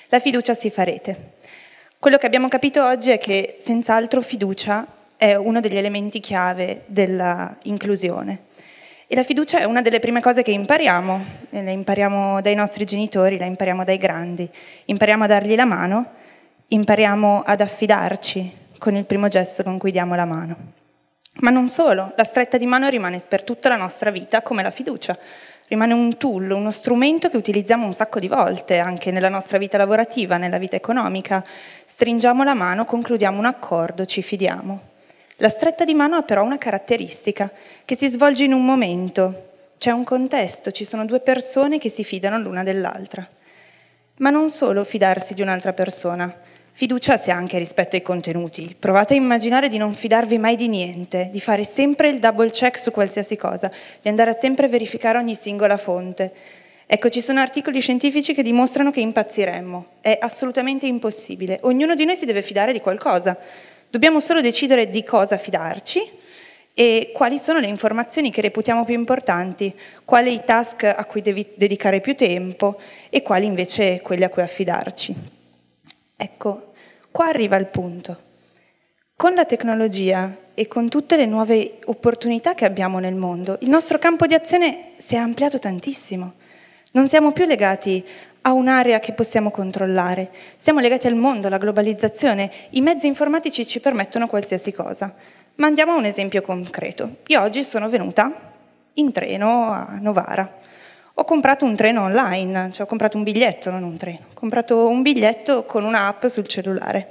La fiducia si fa rete. Quello che abbiamo capito oggi è che senz'altro fiducia è uno degli elementi chiave della inclusione. E la fiducia è una delle prime cose che impariamo. La impariamo dai nostri genitori, la impariamo dai grandi. Impariamo a dargli la mano, impariamo ad affidarci con il primo gesto con cui diamo la mano. Ma non solo, la stretta di mano rimane per tutta la nostra vita come la fiducia. Rimane un tool, uno strumento che utilizziamo un sacco di volte, anche nella nostra vita lavorativa, nella vita economica. Stringiamo la mano, concludiamo un accordo, ci fidiamo. La stretta di mano ha però una caratteristica, che si svolge in un momento. C'è un contesto, ci sono due persone che si fidano l'una dell'altra. Ma non solo fidarsi di un'altra persona. Fiducia si ha anche rispetto ai contenuti. Provate a immaginare di non fidarvi mai di niente, di fare sempre il double check su qualsiasi cosa, di andare a sempre verificare ogni singola fonte. Ecco, ci sono articoli scientifici che dimostrano che impazziremmo. È assolutamente impossibile. Ognuno di noi si deve fidare di qualcosa. Dobbiamo solo decidere di cosa fidarci e quali sono le informazioni che reputiamo più importanti, quali i task a cui devi dedicare più tempo e quali invece quelli a cui affidarci. Ecco, qua arriva il punto. Con la tecnologia e con tutte le nuove opportunità che abbiamo nel mondo, il nostro campo di azione si è ampliato tantissimo. Non siamo più legati a un'area che possiamo controllare, siamo legati al mondo, alla globalizzazione. I mezzi informatici ci permettono qualsiasi cosa. Ma andiamo a un esempio concreto. Io oggi sono venuta in treno a Novara. Ho comprato un treno online, cioè ho comprato un biglietto, non un treno. Ho comprato un biglietto con un'app sul cellulare.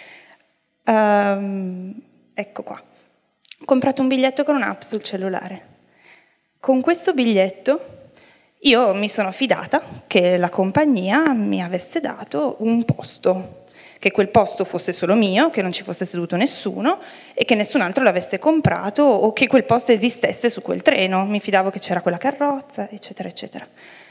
Ecco qua. Ho comprato un biglietto con un'app sul cellulare. Con questo biglietto io mi sono fidata che la compagnia mi avesse dato un posto, che quel posto fosse solo mio, che non ci fosse seduto nessuno e che nessun altro l'avesse comprato o che quel posto esistesse su quel treno. Mi fidavo che c'era quella carrozza, eccetera, eccetera.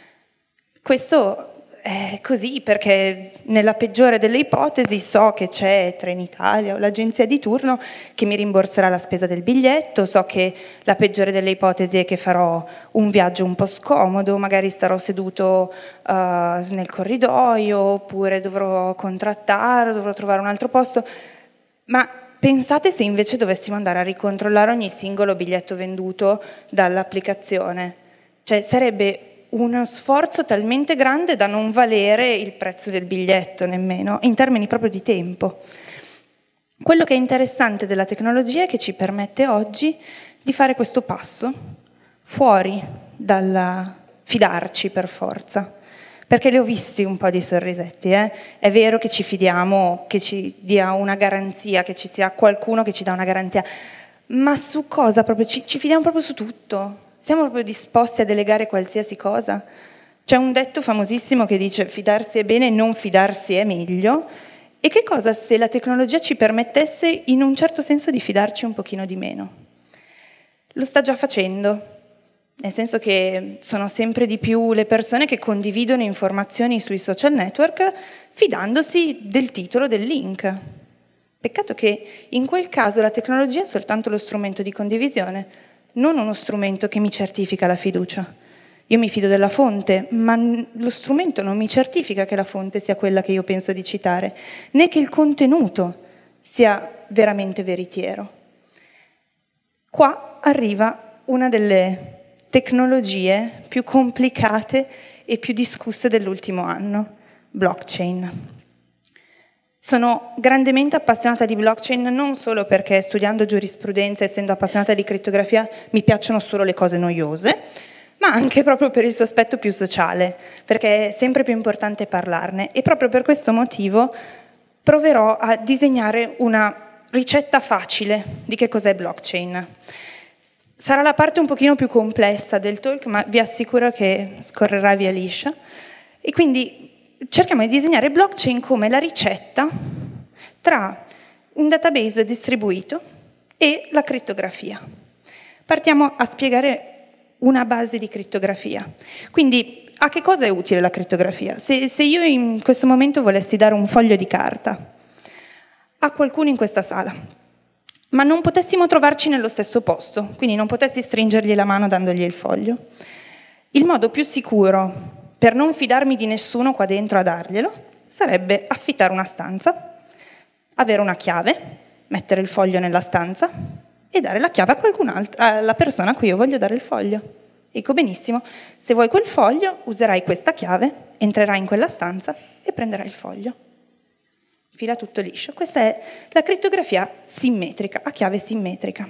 Questo è così perché nella peggiore delle ipotesi so che c'è Trenitalia o l'agenzia di turno che mi rimborserà la spesa del biglietto, so che la peggiore delle ipotesi è che farò un viaggio un po' scomodo, magari starò seduto nel corridoio oppure dovrò contrattare, dovrò trovare un altro posto, ma pensate se invece dovessimo andare a ricontrollare ogni singolo biglietto venduto dall'applicazione, cioè sarebbe uno sforzo talmente grande da non valere il prezzo del biglietto nemmeno, in termini proprio di tempo. Quello che è interessante della tecnologia è che ci permette oggi di fare questo passo fuori dal fidarci per forza, perché le ho visti un po' di sorrisetti. È vero che ci fidiamo, che ci dia una garanzia, che ci sia qualcuno che ci dà una garanzia, ma su cosa proprio? Ci fidiamo proprio su tutto. Siamo proprio disposti a delegare qualsiasi cosa? C'è un detto famosissimo che dice fidarsi è bene, non fidarsi è meglio. E che cosa se la tecnologia ci permettesse in un certo senso di fidarci un pochino di meno? Lo sta già facendo, nel senso che sono sempre di più le persone che condividono informazioni sui social network fidandosi del titolo del link. Peccato che in quel caso la tecnologia è soltanto lo strumento di condivisione, non uno strumento che mi certifica la fiducia. Io mi fido della fonte, ma lo strumento non mi certifica che la fonte sia quella che io penso di citare, né che il contenuto sia veramente veritiero. Qua arriva una delle tecnologie più complicate e più discusse dell'ultimo anno, blockchain. Sono grandemente appassionata di blockchain non solo perché studiando giurisprudenza, essendo appassionata di crittografia, mi piacciono solo le cose noiose, ma anche proprio per il suo aspetto più sociale, perché è sempre più importante parlarne. E proprio per questo motivo proverò a disegnare una ricetta facile di che cos'è blockchain. Sarà la parte un pochino più complessa del talk, ma vi assicuro che scorrerà via liscia. E quindi cerchiamo di disegnare blockchain come la ricetta tra un database distribuito e la crittografia. Partiamo a spiegare una base di crittografia. Quindi, a che cosa è utile la crittografia? Se io in questo momento volessi dare un foglio di carta a qualcuno in questa sala, ma non potessimo trovarci nello stesso posto, quindi non potessi stringergli la mano dandogli il foglio, il modo più sicuro per non fidarmi di nessuno qua dentro a darglielo sarebbe affittare una stanza, avere una chiave, mettere il foglio nella stanza e dare la chiave a qualcun altro, alla persona a cui io voglio dare il foglio. Dico benissimo, se vuoi quel foglio userai questa chiave, entrerai in quella stanza e prenderai il foglio. Fila tutto liscio. Questa è la crittografia simmetrica, a chiave simmetrica.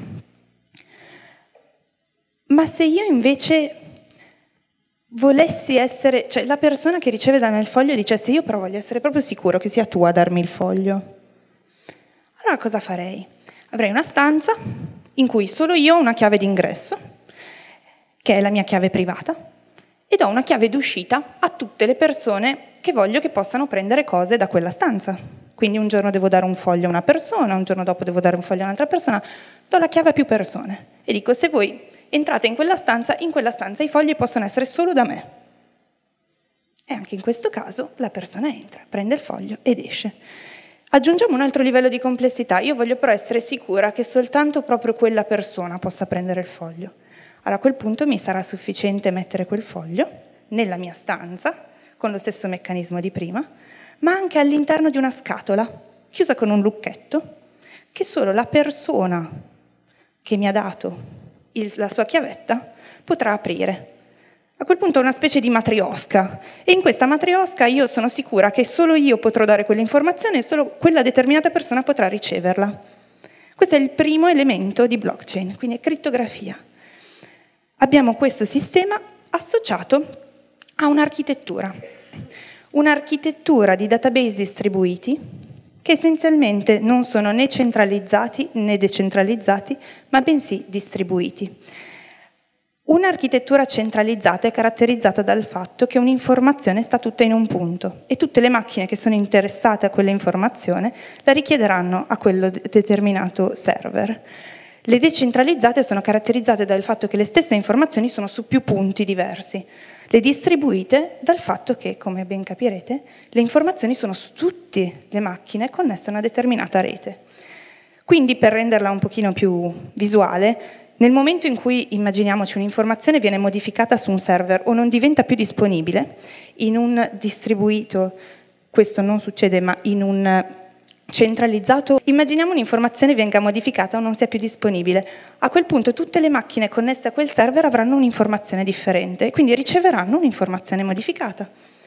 Ma se io invece volessi essere, cioè la persona che riceve da me il foglio dicesse io però voglio essere proprio sicuro che sia tu a darmi il foglio, allora cosa farei? Avrei una stanza in cui solo io ho una chiave d'ingresso, che è la mia chiave privata, e do una chiave d'uscita a tutte le persone che voglio che possano prendere cose da quella stanza. Quindi un giorno devo dare un foglio a una persona, un giorno dopo devo dare un foglio a un'altra persona, do la chiave a più persone e dico se voi entrate in quella stanza i fogli possono essere solo da me. E anche in questo caso la persona entra, prende il foglio ed esce. Aggiungiamo un altro livello di complessità, io voglio però essere sicura che soltanto proprio quella persona possa prendere il foglio. Allora a quel punto mi sarà sufficiente mettere quel foglio nella mia stanza, con lo stesso meccanismo di prima, ma anche all'interno di una scatola, chiusa con un lucchetto, che solo la persona che mi ha dato la sua chiavetta potrà aprire. A quel punto è una specie di matriosca, e in questa matriosca io sono sicura che solo io potrò dare quell'informazione e solo quella determinata persona potrà riceverla. Questo è il primo elemento di blockchain, quindi è crittografia. Abbiamo questo sistema associato a un'architettura di database distribuiti che essenzialmente non sono né centralizzati né decentralizzati, ma bensì distribuiti. Un'architettura centralizzata è caratterizzata dal fatto che un'informazione sta tutta in un punto e tutte le macchine che sono interessate a quell'informazione la richiederanno a quello determinato server. Le decentralizzate sono caratterizzate dal fatto che le stesse informazioni sono su più punti diversi. Le distribuite dal fatto che, come ben capirete, le informazioni sono su tutte le macchine connesse a una determinata rete. Quindi, per renderla un pochino più visuale, nel momento in cui, immaginiamoci, un'informazione viene modificata su un server o non diventa più disponibile, in un distribuito questo non succede, ma in un centralizzato, immaginiamo un'informazione venga modificata o non sia più disponibile. A quel punto tutte le macchine connesse a quel server avranno un'informazione differente e quindi riceveranno un'informazione modificata.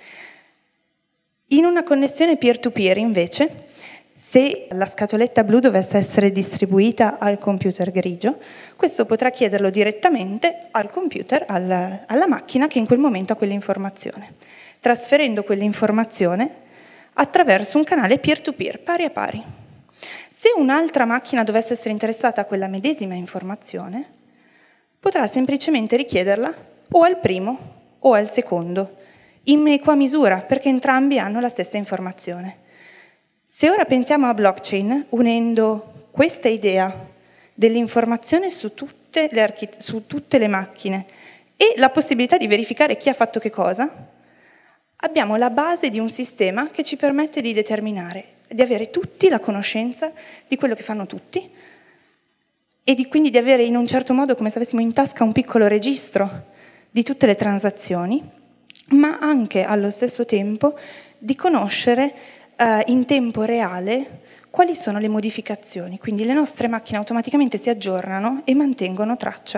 In una connessione peer-to-peer, invece, se la scatoletta blu dovesse essere distribuita al computer grigio, questo potrà chiederlo direttamente al computer, alla macchina che in quel momento ha quell'informazione, trasferendo quell'informazione attraverso un canale peer-to-peer, pari a pari. Se un'altra macchina dovesse essere interessata a quella medesima informazione, potrà semplicemente richiederla o al primo o al secondo, in equa misura, perché entrambi hanno la stessa informazione. Se ora pensiamo a blockchain, unendo questa idea dell'informazione su tutte le macchine e la possibilità di verificare chi ha fatto che cosa, abbiamo la base di un sistema che ci permette di determinare, di avere tutti la conoscenza di quello che fanno tutti e quindi di avere in un certo modo, come se avessimo in tasca un piccolo registro di tutte le transazioni, ma anche allo stesso tempo di conoscere in tempo reale quali sono le modificazioni. Quindi le nostre macchine automaticamente si aggiornano e mantengono traccia.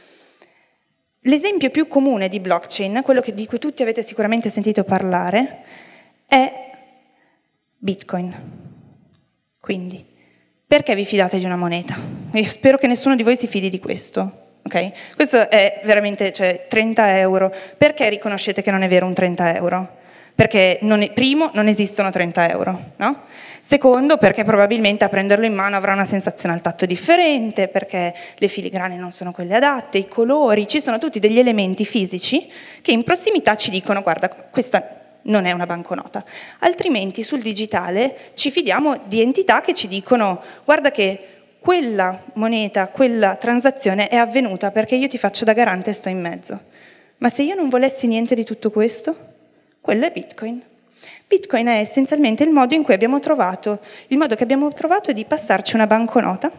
L'esempio più comune di blockchain, quello di cui tutti avete sicuramente sentito parlare, è Bitcoin. Quindi, perché vi fidate di una moneta? Io spero che nessuno di voi si fidi di questo. Okay? Questo è veramente, 30 euro. Perché riconoscete che non è vero un 30 euro? Perché primo, non esistono 30 euro, no? Secondo, perché probabilmente a prenderlo in mano avrà una sensazione al tatto differente, perché le filigrane non sono quelle adatte, i colori, ci sono tutti degli elementi fisici che in prossimità ci dicono guarda, questa non è una banconota. Altrimenti sul digitale ci fidiamo di entità che ci dicono guarda che quella moneta, quella transazione è avvenuta perché io ti faccio da garante e sto in mezzo. Ma se io non volessi niente di tutto questo, quello è Bitcoin. Bitcoin è essenzialmente il modo che abbiamo trovato di passarci una banconota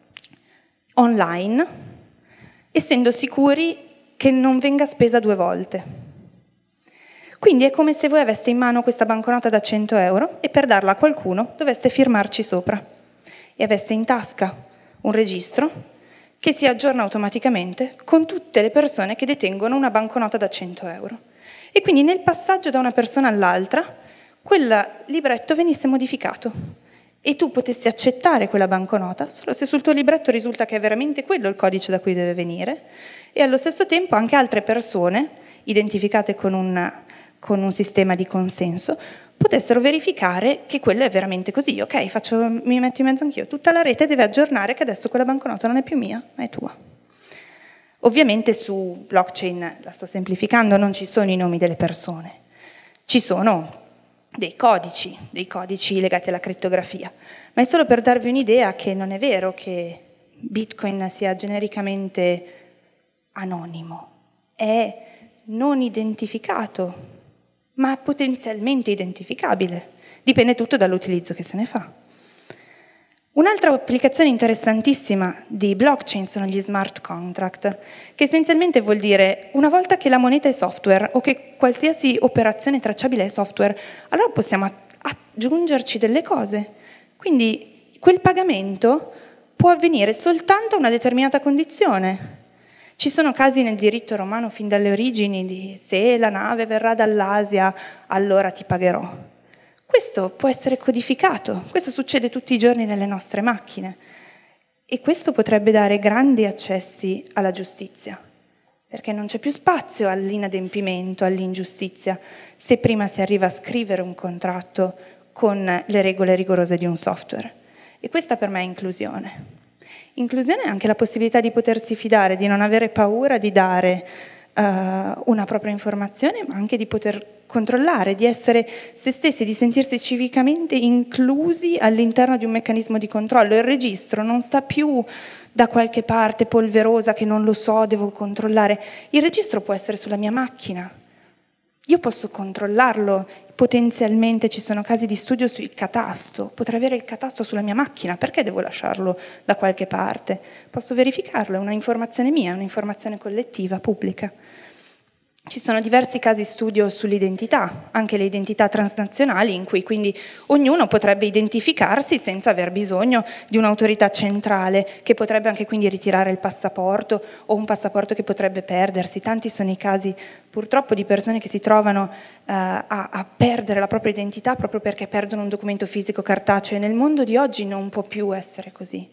online, essendo sicuri che non venga spesa 2 volte. Quindi è come se voi aveste in mano questa banconota da 100 euro e per darla a qualcuno doveste firmarci sopra. E aveste in tasca un registro che si aggiorna automaticamente con tutte le persone che detengono una banconota da 100 euro. E quindi nel passaggio da una persona all'altra, quel libretto venisse modificato e tu potessi accettare quella banconota solo se sul tuo libretto risulta che è veramente quello il codice da cui deve venire, e allo stesso tempo anche altre persone, identificate con un sistema di consenso, potessero verificare che quello è veramente così. Ok, mi metto in mezzo anch'io. Tutta la rete deve aggiornare che adesso quella banconota non è più mia, ma è tua. Ovviamente su blockchain, la sto semplificando, non ci sono i nomi delle persone. Ci sono dei codici legati alla crittografia. Ma è solo per darvi un'idea che non è vero che Bitcoin sia genericamente anonimo. È non identificato, ma potenzialmente identificabile. Dipende tutto dall'utilizzo che se ne fa. Un'altra applicazione interessantissima di blockchain sono gli smart contract, che essenzialmente vuol dire una volta che la moneta è software o che qualsiasi operazione tracciabile è software, allora possiamo aggiungerci delle cose. Quindi quel pagamento può avvenire soltanto a una determinata condizione. Ci sono casi nel diritto romano fin dalle origini di se la nave verrà dall'Asia, allora ti pagherò. Questo può essere codificato, questo succede tutti i giorni nelle nostre macchine e questo potrebbe dare grandi accessi alla giustizia, perché non c'è più spazio all'inadempimento, all'ingiustizia, se prima si arriva a scrivere un contratto con le regole rigorose di un software. E questa per me è inclusione. Inclusione è anche la possibilità di potersi fidare, di non avere paura di dare una propria informazione, ma anche di poter controllare, di essere se stessi, di sentirsi civicamente inclusi all'interno di un meccanismo di controllo. Il registro non sta più da qualche parte polverosa che non lo so, devo controllare. Il registro può essere sulla mia macchina. Io posso controllarlo, potenzialmente ci sono casi di studio sul catasto, potrei avere il catasto sulla mia macchina, perché devo lasciarlo da qualche parte? Posso verificarlo, è una informazione mia, è un'informazione collettiva, pubblica. Ci sono diversi casi studio sull'identità, anche le identità transnazionali, in cui quindi ognuno potrebbe identificarsi senza aver bisogno di un'autorità centrale, che potrebbe anche quindi ritirare il passaporto o un passaporto che potrebbe perdersi. Tanti sono i casi purtroppo di persone che si trovano a perdere la propria identità proprio perché perdono un documento fisico cartaceo, e nel mondo di oggi non può più essere così.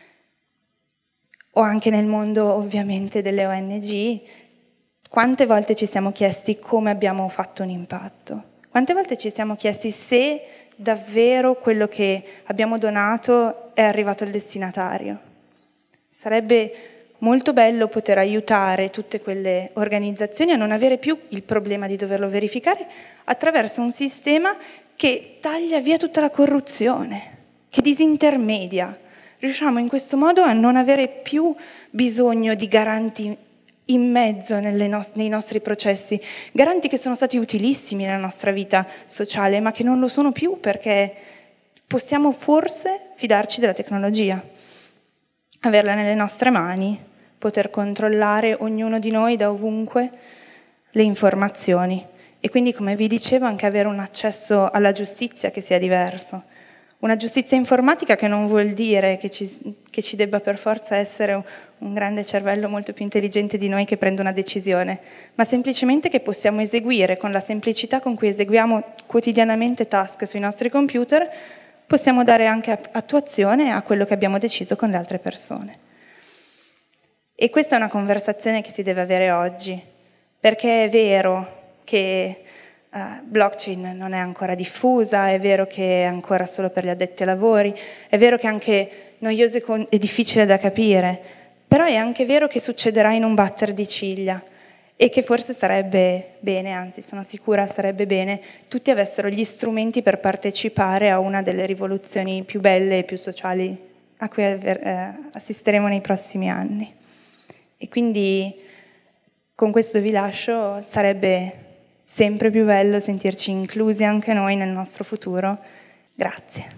O anche nel mondo ovviamente delle ONG. Quante volte ci siamo chiesti come abbiamo fatto un impatto? Quante volte ci siamo chiesti se davvero quello che abbiamo donato è arrivato al destinatario? Sarebbe molto bello poter aiutare tutte quelle organizzazioni a non avere più il problema di doverlo verificare attraverso un sistema che taglia via tutta la corruzione, che disintermedia. Riusciamo in questo modo a non avere più bisogno di garanti in mezzo nei nostri processi, garanti che sono stati utilissimi nella nostra vita sociale, ma che non lo sono più perché possiamo forse fidarci della tecnologia, averla nelle nostre mani, poter controllare ognuno di noi da ovunque le informazioni e quindi, come vi dicevo, anche avere un accesso alla giustizia che sia diverso. Una giustizia informatica che non vuol dire che ci debba per forza essere un grande cervello molto più intelligente di noi che prende una decisione, ma semplicemente che possiamo eseguire con la semplicità con cui eseguiamo quotidianamente task sui nostri computer, possiamo dare anche attuazione a quello che abbiamo deciso con le altre persone. E questa è una conversazione che si deve avere oggi, perché è vero che blockchain non è ancora diffusa, è vero che è ancora solo per gli addetti ai lavori, è vero che è anche noioso e difficile da capire, però è anche vero che succederà in un batter di ciglia e che forse sarebbe bene, anzi sono sicura sarebbe bene, tutti avessero gli strumenti per partecipare a una delle rivoluzioni più belle e più sociali a cui assisteremo nei prossimi anni. E quindi con questo vi lascio, sarebbe sempre più bello sentirci inclusi anche noi nel nostro futuro. Grazie.